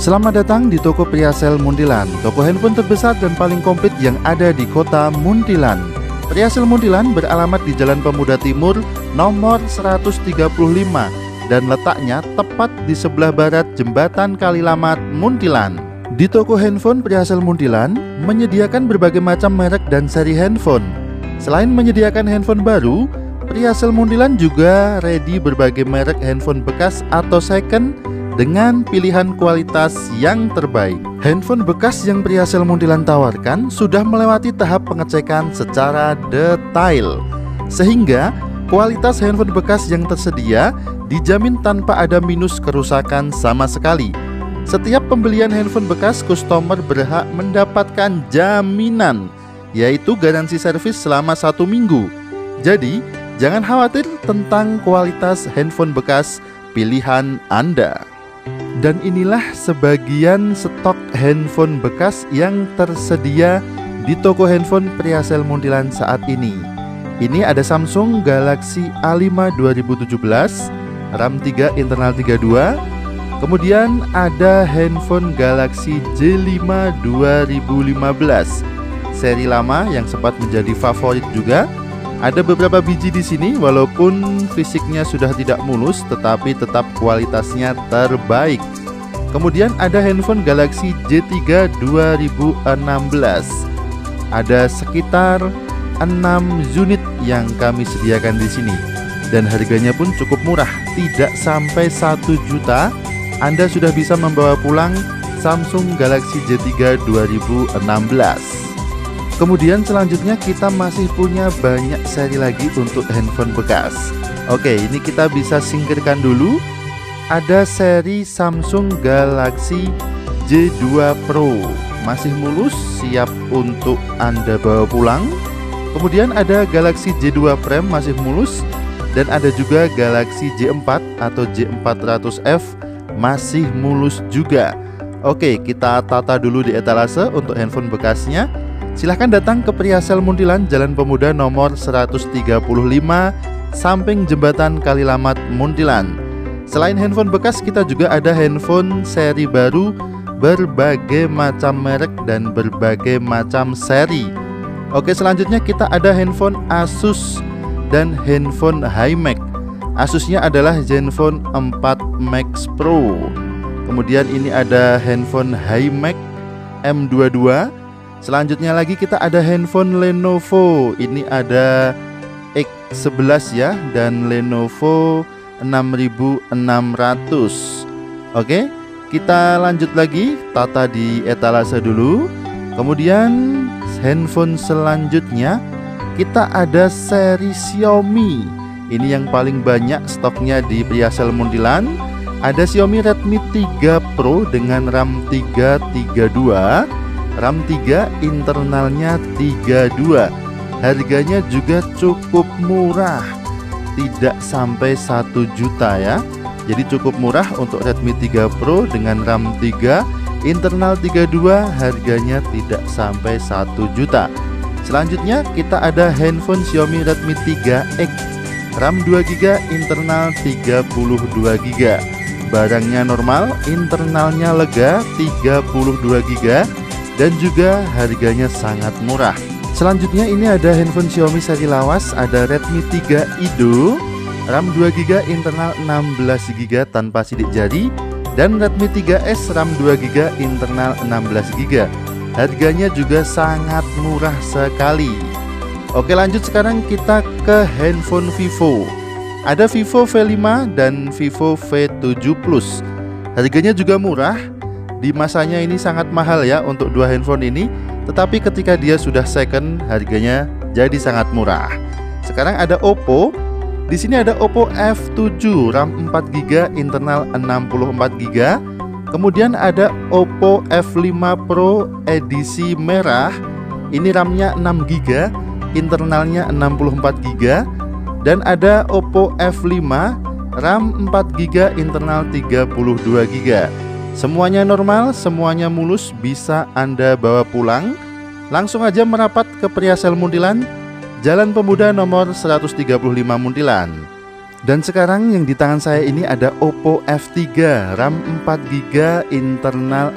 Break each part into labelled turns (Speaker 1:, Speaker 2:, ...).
Speaker 1: Selamat datang di toko Priasel Muntilan, toko handphone terbesar dan paling komplit yang ada di kota Muntilan. Priasel Muntilan beralamat di Jalan Pemuda Timur nomor 135 dan letaknya tepat di sebelah barat Jembatan Kalilamat, Muntilan. Di toko handphone Priasel Muntilan menyediakan berbagai macam merek dan seri handphone. Selain menyediakan handphone baru, Priasel Muntilan juga ready berbagai merek handphone bekas atau second dengan pilihan kualitas yang terbaik. Handphone bekas yang Priasel Muntilan tawarkan sudah melewati tahap pengecekan secara detail, sehingga kualitas handphone bekas yang tersedia dijamin tanpa ada minus kerusakan sama sekali. Setiap pembelian handphone bekas, customer berhak mendapatkan jaminan, yaitu garansi servis selama 1 minggu. Jadi, jangan khawatir tentang kualitas handphone bekas pilihan Anda. Dan inilah sebagian stok handphone bekas yang tersedia di toko handphone Priasel Muntilan saat ini. Ini ada Samsung Galaxy A5 2017, RAM 3 internal 32. Kemudian ada handphone Galaxy J5 2015, seri lama yang sempat menjadi favorit juga. Ada beberapa biji di sini, walaupun fisiknya sudah tidak mulus, tetapi tetap kualitasnya terbaik. Kemudian ada handphone Galaxy J3 2016. Ada sekitar 6 unit yang kami sediakan di sini, dan harganya pun cukup murah, tidak sampai 1 juta. Anda sudah bisa membawa pulang Samsung Galaxy J3 2016. Kemudian selanjutnya kita masih punya banyak seri lagi untuk handphone bekas. Oke, ini kita bisa singkirkan dulu. Ada seri Samsung Galaxy J2 Pro, masih mulus, siap untuk Anda bawa pulang. Kemudian ada Galaxy J2 Prime, masih mulus. Dan ada juga Galaxy J4 atau J400F, masih mulus juga. Oke, kita tata dulu di etalase untuk handphone bekasnya. Silahkan datang ke Priasel Muntilan, Jalan Pemuda nomor 135, samping Jembatan Kalilamat, Muntilan. Selain handphone bekas, kita juga ada handphone seri baru, berbagai macam merek dan berbagai macam seri. Oke, selanjutnya kita ada handphone Asus dan handphone HiMax. Asusnya adalah Zenfone 4 Max Pro. Kemudian ini ada handphone HiMax M22. Selanjutnya lagi kita ada handphone Lenovo. Ini ada X11 ya, dan Lenovo 6600. Oke, kita lanjut lagi, tata di etalase dulu. Kemudian handphone selanjutnya kita ada seri Xiaomi. Ini yang paling banyak stoknya di Priasel Muntilan. Ada Xiaomi Redmi 3 Pro dengan RAM 332, RAM 3 internalnya 32. Harganya juga cukup murah, tidak sampai 1 juta ya. Jadi cukup murah untuk Redmi 3 Pro dengan RAM 3 internal 32, harganya tidak sampai 1 juta. Selanjutnya kita ada handphone Xiaomi Redmi 3X, RAM 2GB, internal 32GB. Barangnya normal, internalnya lega, 32GB, dan juga harganya sangat murah. Selanjutnya ini ada handphone Xiaomi seri lawas, ada Redmi 3 Ido, RAM 2GB, internal 16GB tanpa sidik jari, dan Redmi 3S RAM 2GB, internal 16GB. Harganya juga sangat murah sekali. Oke, lanjut sekarang kita ke handphone Vivo. Ada Vivo V5 dan Vivo V7 Plus. Harganya juga murah. Di masanya ini sangat mahal ya untuk dua handphone ini, tetapi ketika dia sudah second, harganya jadi sangat murah. Sekarang ada Oppo. Di sini ada Oppo F7, RAM 4GB, internal 64GB. Kemudian ada Oppo F5 Pro edisi merah. Ini RAM-nya 6GB, internalnya 64GB. Dan ada Oppo F5, RAM 4GB, internal 32GB. Semuanya normal, semuanya mulus, bisa Anda bawa pulang. Langsung aja merapat ke Priasel Muntilan, Jalan Pemuda nomor 135 Muntilan. Dan sekarang yang di tangan saya ini ada Oppo F3 RAM 4GB, internal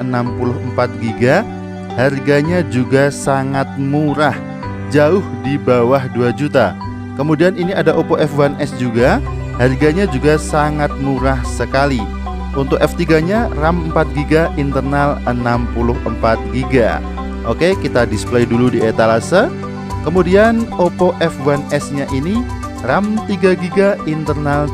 Speaker 1: 64GB. Harganya juga sangat murah, jauh di bawah 2 juta. Kemudian ini ada Oppo F1s juga, harganya juga sangat murah sekali. Untuk F3 nya RAM 4GB, internal 64GB. Oke, kita display dulu di etalase. Kemudian Oppo F1s nya ini RAM 3GB, internal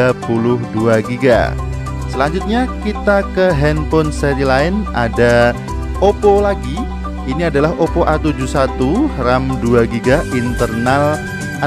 Speaker 1: 32GB. Selanjutnya kita ke handphone seri lain, ada Oppo lagi. Ini adalah Oppo A71 RAM 2GB, internal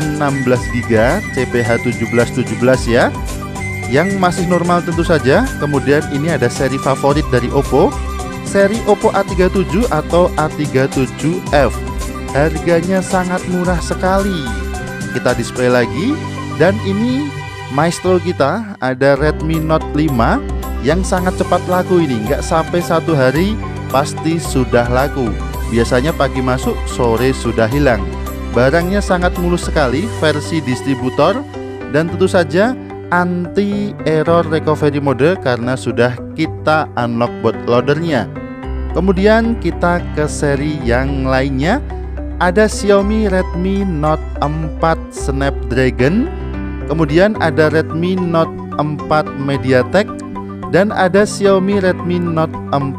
Speaker 1: 16GB, CPH 1717 ya. Yang masih normal tentu saja. Kemudian ini ada seri favorit dari Oppo, seri Oppo A37 atau A37F. Harganya sangat murah sekali. Kita display lagi. Dan ini maestro kita, ada Redmi Note 5 yang sangat cepat laku ini. Nggak sampai 1 hari pasti sudah laku. Biasanya pagi masuk, sore sudah hilang. Barangnya sangat mulus sekali, versi distributor. Dan tentu saja anti error recovery mode karena sudah kita unlock bootloadernya. Kemudian kita ke seri yang lainnya. Ada Xiaomi Redmi Note 4 Snapdragon, kemudian ada Redmi Note 4 MediaTek, dan ada Xiaomi Redmi Note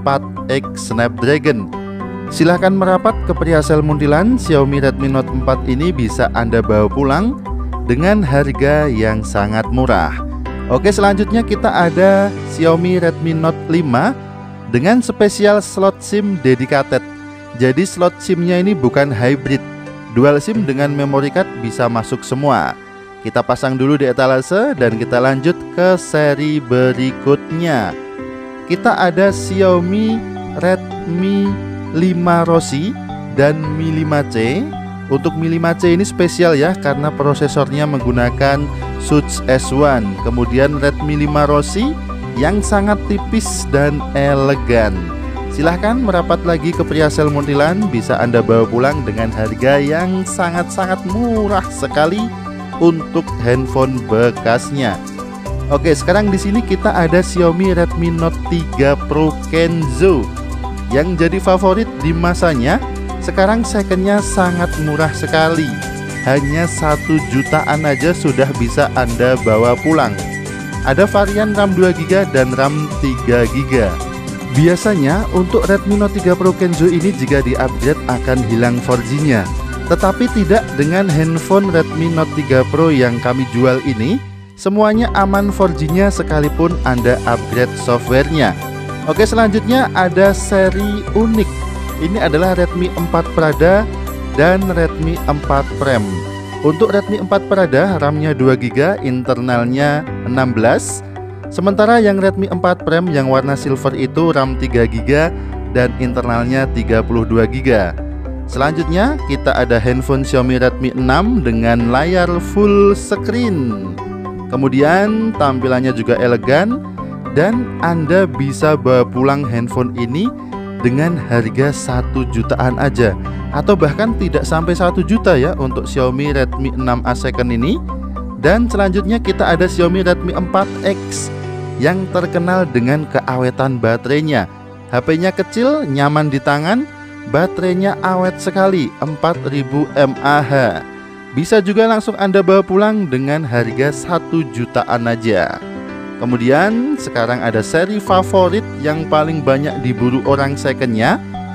Speaker 1: 4X Snapdragon. Silahkan merapat ke Priasel Muntilan. Xiaomi Redmi Note 4 ini bisa Anda bawa pulang dengan harga yang sangat murah. Oke, selanjutnya kita ada Xiaomi Redmi Note 5 dengan spesial slot SIM dedicated. Jadi slot SIM-nya ini bukan hybrid, dual SIM dengan memory card bisa masuk semua. Kita pasang dulu di etalase dan kita lanjut ke seri berikutnya. Kita ada Xiaomi Redmi 5 Rossi dan Mi 5C. Untuk Mi 5C ini spesial ya, karena prosesornya menggunakan Suits S1. Kemudian Redmi 5 Rossi yang sangat tipis dan elegan. Silahkan merapat lagi ke Priasel Muntilan, bisa Anda bawa pulang dengan harga yang sangat-sangat murah sekali untuk handphone bekasnya. Oke, sekarang di sini kita ada Xiaomi Redmi Note 3 Pro Kenzo yang jadi favorit di masanya. Sekarang secondnya sangat murah sekali, hanya 1 jutaan aja sudah bisa Anda bawa pulang. Ada varian RAM 2GB dan RAM 3GB. Biasanya untuk Redmi Note 3 Pro Kenzo ini jika di-upgrade akan hilang 4G-nya. Tetapi tidak dengan handphone Redmi Note 3 Pro yang kami jual ini. Semuanya aman 4G-nya sekalipun Anda upgrade softwarenya. Oke, selanjutnya ada seri unik. Ini adalah Redmi 4 Prada dan Redmi 4 Prime. Untuk Redmi 4 Prada RAM-nya 2GB, internalnya 16. Sementara yang Redmi 4 Prime yang warna silver itu RAM 3GB dan internalnya 32GB. Selanjutnya kita ada handphone Xiaomi Redmi 6 dengan layar full screen. Kemudian tampilannya juga elegan dan Anda bisa bawa pulang handphone ini dengan harga 1 jutaan aja, atau bahkan tidak sampai 1 juta ya untuk Xiaomi Redmi 6A second ini. Dan selanjutnya kita ada Xiaomi Redmi 4X yang terkenal dengan keawetan baterainya. HP-nya kecil, nyaman di tangan, baterainya awet sekali, 4000 mAh. Bisa juga langsung Anda bawa pulang dengan harga 1 jutaan aja. Kemudian sekarang ada seri favorit yang paling banyak diburu orang secondnya,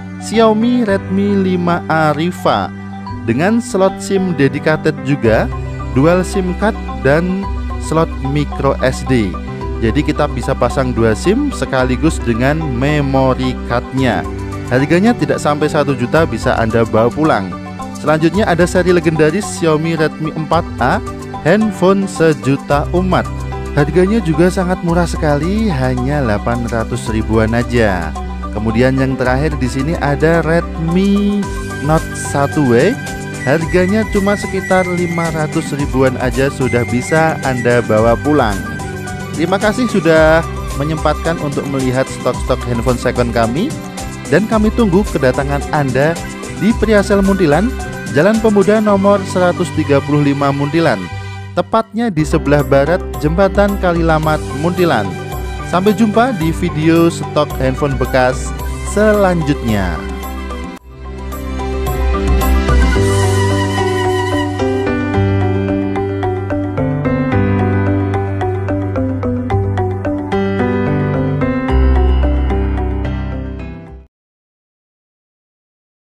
Speaker 1: Xiaomi Redmi 5A Riva dengan slot SIM dedicated juga, dual SIM card dan slot micro SD. Jadi kita bisa pasang 2 SIM sekaligus dengan memory cardnya. Harganya tidak sampai 1 juta, bisa Anda bawa pulang. Selanjutnya ada seri legendaris Xiaomi Redmi 4A, handphone sejuta umat. Harganya juga sangat murah sekali, hanya 800 ribuan aja. Kemudian yang terakhir di sini ada Redmi Note 1W. Harganya cuma sekitar 500 ribuan aja sudah bisa Anda bawa pulang. Terima kasih sudah menyempatkan untuk melihat stok-stok handphone second kami. Dan kami tunggu kedatangan Anda di Priasel Muntilan, Jalan Pemuda nomor 135 Muntilan. tepatnya di sebelah barat Jembatan Kalilamat, Munthilan. Sampai jumpa di video stok handphone bekas selanjutnya.